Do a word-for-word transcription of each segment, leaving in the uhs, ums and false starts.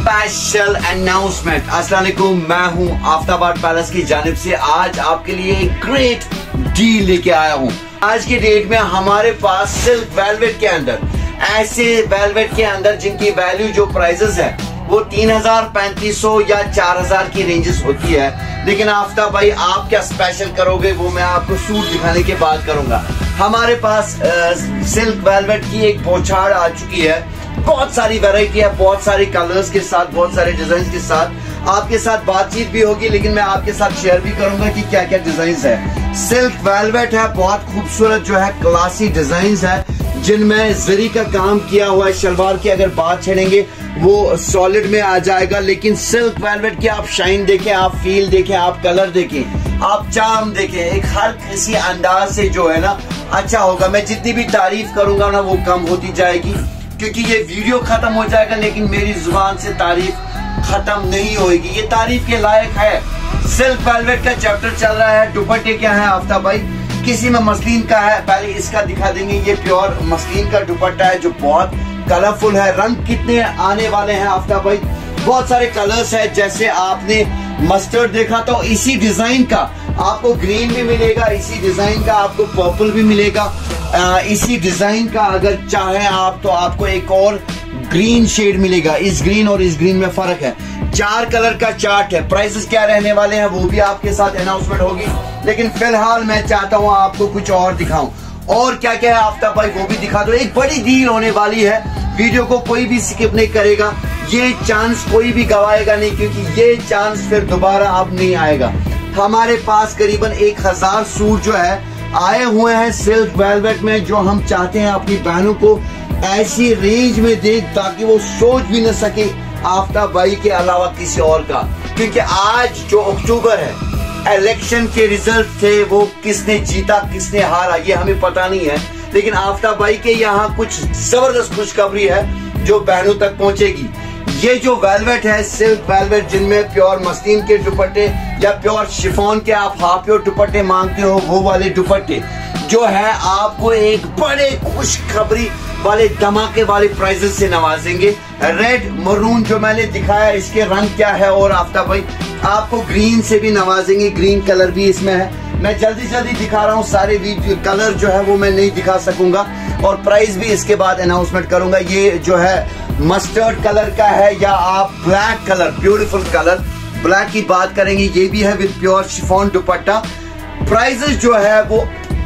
Special announcement. अस्सलाम वालेकुम, मैं हूं आफ्ताबाद पैलेस की जानिब से आज आपके लिए एक ग्रेट डील लेके आया हूं। आज के डेट में हमारे पास सिल्क वेलवेट के अंदर ऐसे वेलवेट के अंदर जिनकी वैल्यू जो प्राइसेस है वो तीन हजार पैंतीस सौ या चार हजार की रेंजेस होती है, लेकिन आफ्ताब भाई आप क्या स्पेशल करोगे वो मैं आपको सूट दिखाने के बाद करूंगा। हमारे पास आ, सिल्क वेलवेट की एक बौछार आ चुकी है, बहुत सारी वैरायटी है, बहुत सारे कलर्स के साथ, बहुत सारे डिजाइन के साथ आपके साथ बातचीत भी होगी, लेकिन मैं आपके साथ शेयर भी करूंगा कि क्या क्या डिजाइन है। सिल्क वेलवेट है, बहुत खूबसूरत जो है क्लासी डिजाइन है जिनमें जरी का काम किया हुआ है। शलवार की अगर बात छेड़ेंगे वो सॉलिड में आ जाएगा, लेकिन सिल्क वेलवेट की आप शाइन देखें, आप फील देखें, आप कलर देखें, आप चार्म देखें, एक हर किसी अंदाज से जो है ना अच्छा होगा। मैं जितनी भी तारीफ करूंगा ना वो कम होती जाएगी, क्योंकि ये वीडियो खत्म हो जाएगा लेकिन मेरी जुबान से तारीफ खत्म नहीं होगी। ये तारीफ के लायक है। सिल्क वेलवेट का चैप्टर चल रहा है। दुपट्टे क्या है आफ्ताब भाई? किसी में मसलिन का है, पहले इसका दिखा देंगे। ये प्योर मसलिन का दुपट्टा है जो बहुत कलरफुल है। रंग कितने आने वाले हैं आफ्ताब भाई? बहुत सारे कलर्स है, जैसे आपने मस्टर्ड देखा तो इसी डिजाइन का आपको ग्रीन भी मिलेगा, इसी डिजाइन का आपको पर्पल भी मिलेगा, आ, इसी डिजाइन का अगर चाहे आप तो आपको एक और ग्रीन शेड मिलेगा। इस ग्रीन और इस ग्रीन में फर्क है। चार कलर का चार्ट है। प्राइसेस क्या रहने वाले हैं वो भी आपके साथ अनाउंसमेंट होगी, लेकिन फिलहाल मैं चाहता हूं आपको कुछ और दिखाऊं। और क्या क्या है आफ्ताब भाई वो भी दिखा दो। एक बड़ी डील होने वाली है, वीडियो को कोई भी स्किप नहीं करेगा। ये चांस कोई भी गवाएगा नहीं, क्योंकि ये चांस फिर दोबारा अब नहीं आएगा। हमारे पास करीबन एक हजार सूट जो है आए हुए हैं सिल्क वेलवेट में, जो हम चाहते हैं अपनी बहनों को ऐसी रेंज में दे ताकि वो सोच भी न सके आफ्ताब भाई के अलावा किसी और का। क्योंकि आज जो अक्टूबर है, इलेक्शन के रिजल्ट थे, वो किसने जीता किसने हारा ये हमें पता नहीं है, लेकिन आफ्ताब भाई के यहाँ कुछ जबरदस्त खुशखबरी है जो बहनों तक पहुंचेगी। ये जो वेलवेट है सिल्क वेलवेट, जिनमें प्योर मसलिन के दुपट्टे या प्योर शिफॉन के आप हाफ प्योर दुपट्टे मांगते हो, वो वाले दुपट्टे जो है आपको एक बड़े खुशखबरी वाले धमाके वाले प्राइजेस से नवाजेंगे। रेड मरून जो मैंने दिखाया इसके रंग क्या है, और आफ्ताब भाई आपको ग्रीन से भी नवाजेंगे। ग्रीन कलर भी इसमें है। मैं जल्दी जल्दी दिखा रहा हूँ, सारे वीडियो कलर जो है वो मैं नहीं दिखा सकूंगा, और प्राइस भी इसके बाद अनाउंसमेंट करूंगा। ये जो है मस्टर्ड कलर का है या आप black colour, beautiful colour black की बात करेंगे, ये भी है विद प्योर शिफॉन दुपट्टा। प्राइजेस जो है वो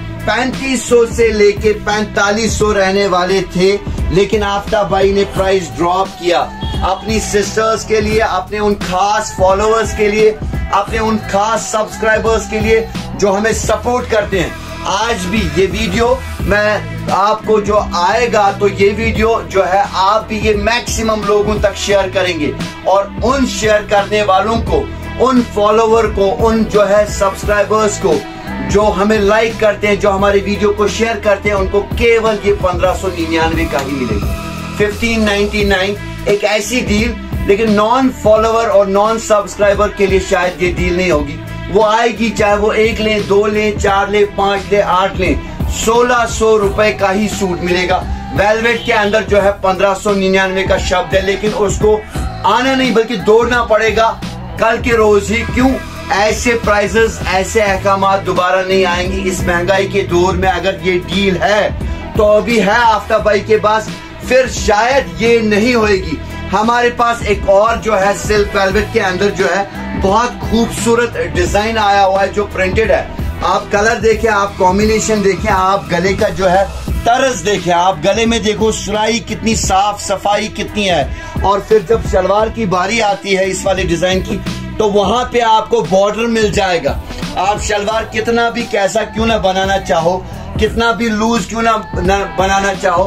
पैंतीस सौ से लेके पैंतालीस सौ रहने वाले थे, लेकिन आफ्ताब भाई ने प्राइस ड्रॉप किया अपनी सिस्टर्स के लिए, अपने उन खास फॉलोअर्स के लिए, अपने उन खास सब्सक्राइबर्स के लिए जो हमें सपोर्ट करते हैं। आज भी ये वीडियो मैं आपको जो आएगा तो ये वीडियो जो है आप भी ये मैक्सिमम लोगों तक शेयर करेंगे, और उन शेयर करने वालों को, उन फॉलोवर को, उन जो है सब्सक्राइबर्स को जो हमें लाइक करते हैं, जो हमारे वीडियो को शेयर करते हैं, उनको केवल ये पंद्रह सौ निन्यानवे का ही मिलेगी। फिफ्टीन नाइनटी नाइन एक ऐसी डील, लेकिन नॉन फॉलोवर और नॉन सब्सक्राइबर के लिए शायद ये डील नहीं होगी। वो आएगी चाहे वो एक लें, दो लें, चार लें, पांच लें, आठ लें, सोलह सौ रुपए का ही सूट मिलेगा। वेलवेट के अंदर जो है पंद्रह सौ निन्यानवे का शब्द है, लेकिन उसको आना नहीं बल्कि दौड़ना पड़ेगा कल के रोज ही। क्यों? ऐसे प्राइसेस, ऐसे अहकामात दोबारा नहीं आएंगे इस महंगाई के दौर में। अगर ये डील है तो अभी है आफ्ताब भाई के पास, फिर शायद ये नहीं होएगी। हमारे पास एक और जो है सिल्क वेलवेट के अंदर जो है बहुत खूबसूरत डिजाइन आया हुआ है जो प्रिंटेड है। आप कलर देखें, आप कॉम्बिनेशन देखें, आप गले का जो है तर्ज देखें, आप गले में देखो सुराई कितनी साफ सफाई कितनी है, और फिर जब शलवार की बारी आती है इस वाले डिजाइन की तो वहां पे आपको बॉर्डर मिल जाएगा। आप शलवार कितना भी कैसा क्यों ना बनाना चाहो, कितना भी लूज क्यों ना, ना बनाना चाहो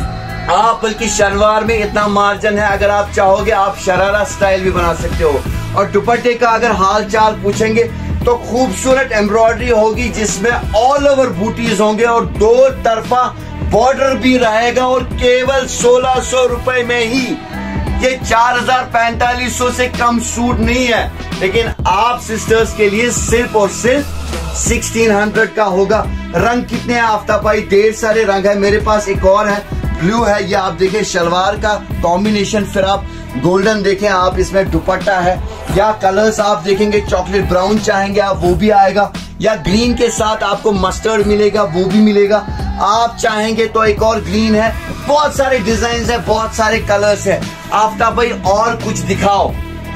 आप, बल्कि शलवार में इतना मार्जिन है, अगर आप चाहोगे आप शरारा स्टाइल भी बना सकते हो। और दुपट्टे का अगर हाल चाल पूछेंगे तो खूबसूरत एम्ब्रॉयडरी होगी जिसमें ऑल ओवर बूटीज होंगे और दो तरफा बॉर्डर भी रहेगा, और केवल सोलह सौ रुपए में ही। ये चार हजार पैंतालीस सौ से कम सूट नहीं है, लेकिन आप सिस्टर्स के लिए सिर्फ और सिर्फ सोलह सौ का होगा। रंग कितने हैं आफ्ताब भाई? ढेर सारे रंग है। मेरे पास एक और है ब्लू है, ये आप देखें शलवार का कॉम्बिनेशन, फिर आप गोल्डन देखें, आप इसमें दुपट्टा है, या कलर्स आप देखेंगे चॉकलेट ब्राउन चाहेंगे आप वो भी आएगा, या ग्रीन के साथ आपको मस्टर्ड मिलेगा वो भी मिलेगा, आप चाहेंगे तो एक और ग्रीन है। बहुत सारे डिजाइन है, बहुत सारे कलर्स है। आफ्ताब भाई और कुछ दिखाओ,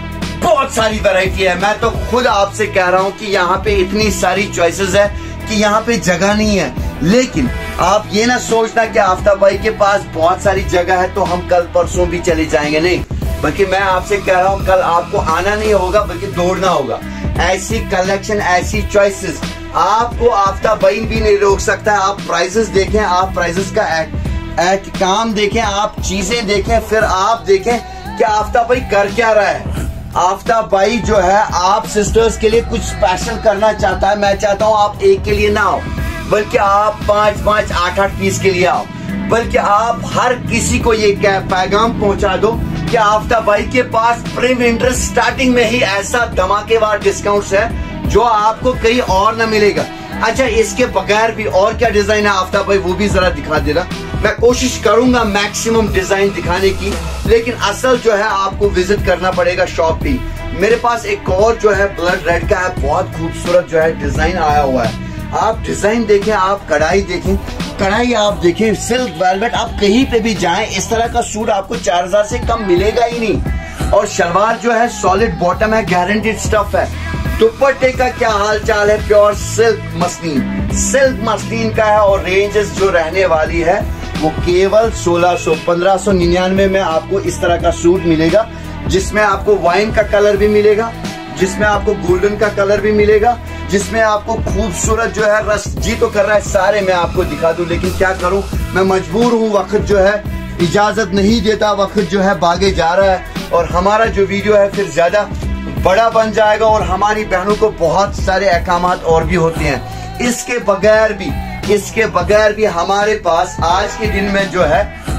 बहुत सारी वैरायटी है। मैं तो खुद आपसे कह रहा हूं कि यहाँ पे इतनी सारी चॉइसेस है कि यहाँ पे जगह नहीं है। लेकिन आप ये ना सोचना कि आफ्ताब भाई के पास बहुत सारी जगह है तो हम कल परसों भी चले जाएंगे, नहीं, बल्कि मैं आपसे कह रहा हूँ कल आपको आना नहीं होगा बल्कि दौड़ना होगा। ऐसी कलेक्शन, ऐसी चॉइसेस आपको आफ्ताब भाई भी नहीं रोक सकता है। आप प्राइसेस देखें, आप प्राइसेस का एक, एक काम देखें, आप चीजें देखें, फिर आप देखें कि आफ्ताब भाई कर क्या रहा है। आफ्ताब भाई जो है आप सिस्टर्स के लिए कुछ स्पेशल करना चाहता है। मैं चाहता हूँ आप एक के लिए ना आओ, बल्कि आप पांच पांच आठ आठ पीस के लिए आओ, बल्कि आप हर किसी को ये पैगाम पहुंचा दो कि आफ्ताब भाई के पास प्री विंटर स्टार्टिंग में ही ऐसा धमाकेदार डिस्काउंट्स है जो आपको कहीं और ना मिलेगा। अच्छा, इसके बगैर भी और क्या डिजाइन है आफ्ताब भाई, वो भी जरा दिखा देना। मैं कोशिश करूंगा मैक्सिमम डिजाइन दिखाने की, लेकिन असल जो है आपको विजिट करना पड़ेगा शॉप पे। मेरे पास एक और जो है ब्लड रेड का है, बहुत खूबसूरत जो है डिजाइन आया हुआ है। आप डिजाइन देखें, आप कढ़ाई देखें, कढ़ाई आप देखें, सिल्क वेलवेट, आप कहीं पे भी जाएं इस तरह का सूट आपको चार हजार से कम मिलेगा ही नहीं। और शलवार जो है सॉलिड बॉटम है, गारंटीड स्टफ है। दुपट्टे का क्या हाल चाल है, pure silk muslin, silk muslin का है, और रेंजेस जो रहने वाली है वो केवल सोलह सौ पंद्रह सौ निन्यानवे में आपको इस तरह का सूट मिलेगा, जिसमें आपको वाइन का कलर भी मिलेगा, जिसमें आपको गोल्डन का कलर भी मिलेगा, जिसमें आपको खूबसूरत जो है रस जी तो कर रहा है सारे मैं आपको दिखा दूं, लेकिन क्या करूं, मैं मजबूर हूं, वक्त जो है इजाजत नहीं देता, वक्त जो है भागे जा रहा है, और हमारा जो वीडियो है फिर ज्यादा बड़ा बन जाएगा, और हमारी बहनों को बहुत सारे अहकामात और भी होते हैं। इसके बगैर भी इसके बगैर भी हमारे पास आज के दिन में जो है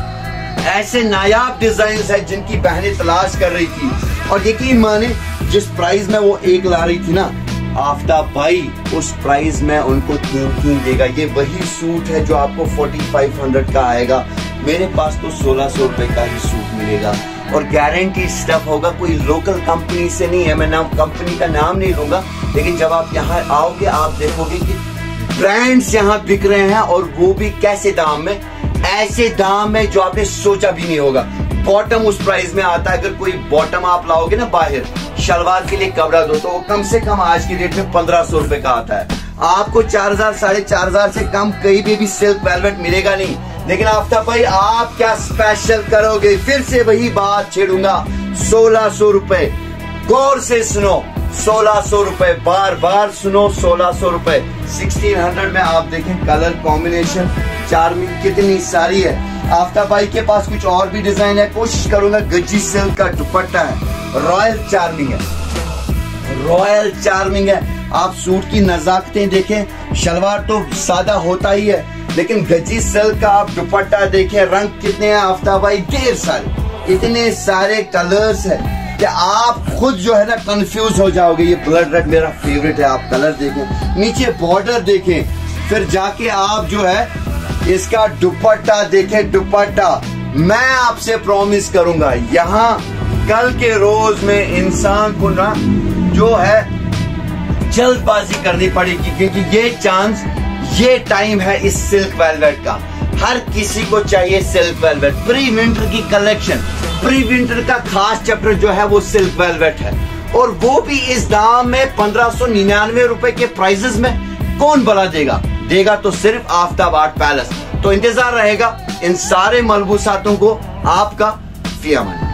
ऐसे नायाब डिजाइन है जिनकी बहनें तलाश कर रही थी, और यकीन माने जिस प्राइस में वो एक ला रही थी ना, आफ्ताब भाई उस प्राइस में उनको तीन तीन देगा। ये वही सूट है जो आपको फोर्टी फाइव हंड्रेड का आएगा, मेरे पास तो सोलह सौ रुपए का ही सूट मिलेगा, और गारंटी स्टफ होगा, कोई लोकल कंपनी से नहीं है। मैं नाम कंपनी का नाम नहीं लूंगा, लेकिन जब आप यहाँ आओगे आप देखोगे कि ब्रांड्स यहाँ बिक रहे हैं, और वो भी कैसे दाम में, ऐसे दाम में जो आपने सोचा भी नहीं होगा। बॉटम उस प्राइस में आता है, अगर कोई बॉटम आप लाओगे ना बाहर शलवार के लिए कपड़ा दो तो वो कम से कम आज की डेट में पंद्रह सौ रुपए का आता है। आपको चार हजार साढ़े चार हजार से कम कहीं भी, भी सिल्क वेलवेट मिलेगा नहीं। लेकिन आफ्ताब भाई आप क्या स्पेशल करोगे, फिर से वही बात छेड़ूंगा, सोलह सौ रुपए, गौर से सुनो, सोलह सौ रुपए, बार बार सुनो, सोलह सौ रुपए। सिक्सटीन हंड्रेड में आप देखें कलर कॉम्बिनेशन चार्मिंग कितनी सारी है। आफ्ताब भाई के पास कुछ और भी डिजाइन है, कोशिश करूंगा। गज्जी सिल्क का दुपट्टा है, रॉयल चार्मिंग है, रॉयल चार्मिंग है। आप सूट की नजाकतें देखें, शलवार तो सादा होता ही है, लेकिन गज्जी सिल्क का आप दुपट्टा देखें, रंग कितने हैं आफ्ताब भाई, ढेर सारे, इतने सारे कलर्स है कि आप खुद जो है ना कंफ्यूज हो जाओगे। ये ब्लड रेड मेरा फेवरेट है, आप कलर देखें, नीचे बॉर्डर देखें, फिर जाके आप जो है इसका दुपट्टा देखें। दुपट्टा मैं आपसे प्रॉमिस करूंगा, यहाँ कल के रोज में इंसान को ना जो है जल्दबाजी करनी पड़ेगी, क्योंकि ये चांस, ये टाइम है इस सिल्क वेलवेट का। हर किसी को चाहिए सिल्क वेलवेट। प्री विंटर की कलेक्शन, प्री विंटर का खास चैप्टर जो है वो सिल्क वेलवेट है, और वो भी इस दाम में पंद्रह सौ निन्यानवे रुपए के प्राइसेस में। कौन भला देगा, देगा तो सिर्फ आफ्ताब आर्ट पैलेस। तो इंतजार रहेगा इन सारे मलबूसातों को आपका। फियामान।